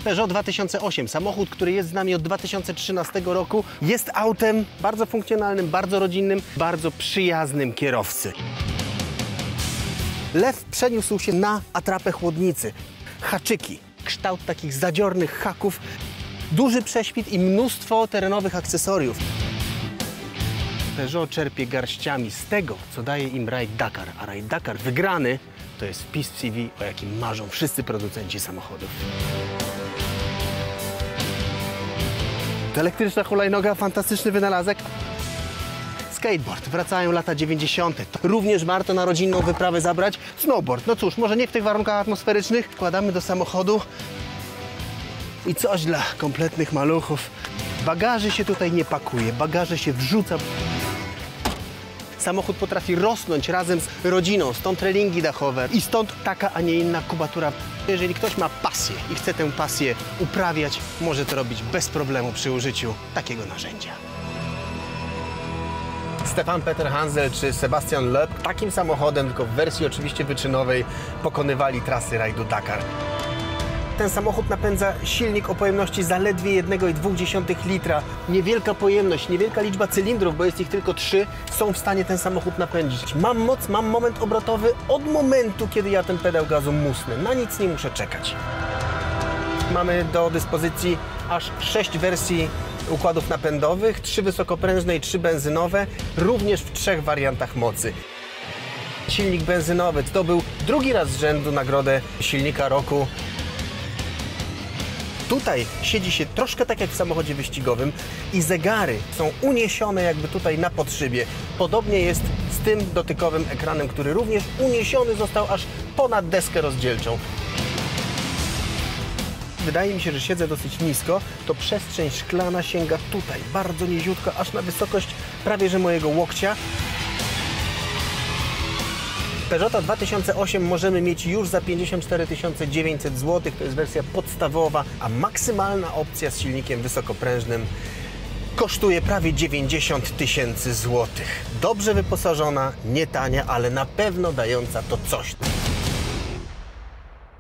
Peugeot 2008, samochód, który jest z nami od 2013 roku, jest autem bardzo funkcjonalnym, bardzo rodzinnym, bardzo przyjaznym kierowcy. Lew przeniósł się na atrapę chłodnicy. Haczyki, kształt takich zadziornych haków, duży prześwit i mnóstwo terenowych akcesoriów. Peugeot czerpie garściami z tego, co daje im Ride Dakar, a Ride Dakar wygrany to jest wpis w CV, o jakim marzą wszyscy producenci samochodów. To elektryczna hulajnoga, fantastyczny wynalazek. Skateboard, wracają lata 90. Również warto na rodzinną wyprawę zabrać. Snowboard, no cóż, może nie w tych warunkach atmosferycznych. Wkładamy do samochodu i coś dla kompletnych maluchów. Bagaży się tutaj nie pakuje, bagaże się wrzuca. Samochód potrafi rosnąć razem z rodziną, stąd relingi dachowe i stąd taka, a nie inna kubatura. Jeżeli ktoś ma pasję i chce tę pasję uprawiać, może to robić bez problemu przy użyciu takiego narzędzia. Stefan Peter Hansel czy Sebastian Loeb takim samochodem, tylko w wersji oczywiście wyczynowej, pokonywali trasy rajdu Dakar. Ten samochód napędza silnik o pojemności zaledwie 1,2 litra. Niewielka pojemność, niewielka liczba cylindrów, bo jest ich tylko 3, są w stanie ten samochód napędzić. Mam moc, mam moment obrotowy od momentu, kiedy ja ten pedał gazu musnę. Na nic nie muszę czekać. Mamy do dyspozycji aż 6 wersji układów napędowych, 3 wysokoprężne i 3 benzynowe, również w 3 wariantach mocy. Silnik benzynowy zdobył drugi raz z rzędu nagrodę silnika roku. Tutaj siedzi się troszkę tak jak w samochodzie wyścigowym i zegary są uniesione jakby tutaj na podszybie. Podobnie jest z tym dotykowym ekranem, który również uniesiony został aż ponad deskę rozdzielczą. Wydaje mi się, że siedzę dosyć nisko, to przestrzeń szklana sięga tutaj, bardzo niziutko, aż na wysokość prawie że mojego łokcia. Peugeota 2008 możemy mieć już za 54 900 zł, to jest wersja podstawowa, a maksymalna opcja z silnikiem wysokoprężnym kosztuje prawie 90 000 zł. Dobrze wyposażona, nie tania, ale na pewno dająca to coś.